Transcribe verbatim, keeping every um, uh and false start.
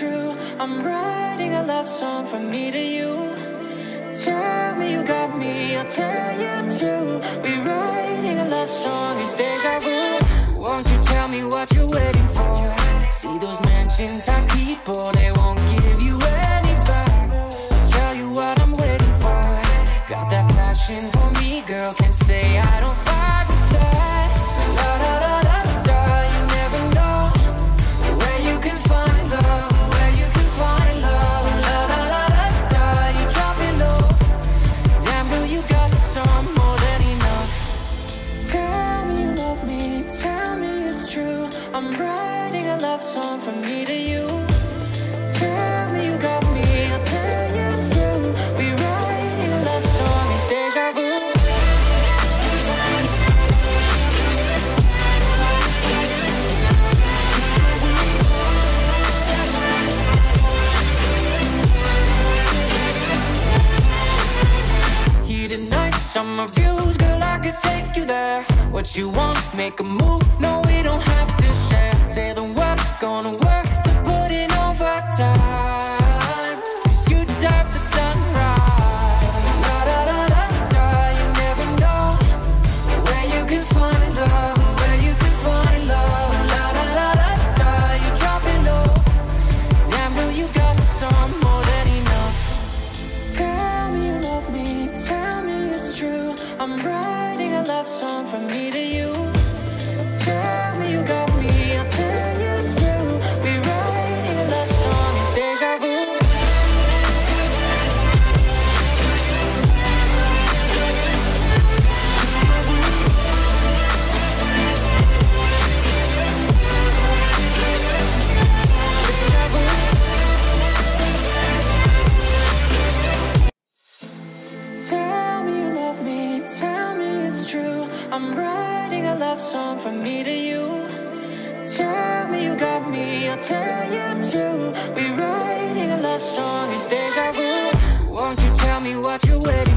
true. I'm writing a love song from me to you. Tell me you got me, I'll tell you too. We're writing a love song, it's deja vu. Won't you tell me what you're waiting for? See those mansions type people, they won't give you any back. Tell you what I'm waiting for. Got that fashion for me, girl, can't say I don't fight with that. La da da da da, you never know where you can find love, where you can find love. La da da da da, you drop it low. Damn girl, you got some more than enough. Tell me you love me, tell me it's true. I'm writing a love song from me to you. Tell me you got me, I'll tell you too. We're writing a love song, it's deja vu. Heated nights, summer views, girl, I could take you there. What you want, make a move, no, we don't have to share. Say the word, gonna work to put in overtime. 'Cause you deserve the sunrise. La da da da da, you never know where you can find love, where you can find love. La da da da da, you drop it low. Damn girl, you got some more than enough. Tell me you love me, tell me it's true. I'm writing a love song from me to you. Tell me you got me, I'll tell you too. We're writing a love song, it's deja vu. Tell me you love me, tell me it's true. I'm writing a love song from me to you. Tell me you got me, I'll tell you too. We're writing a love song, it's deja vu. Won't you tell me what you're waiting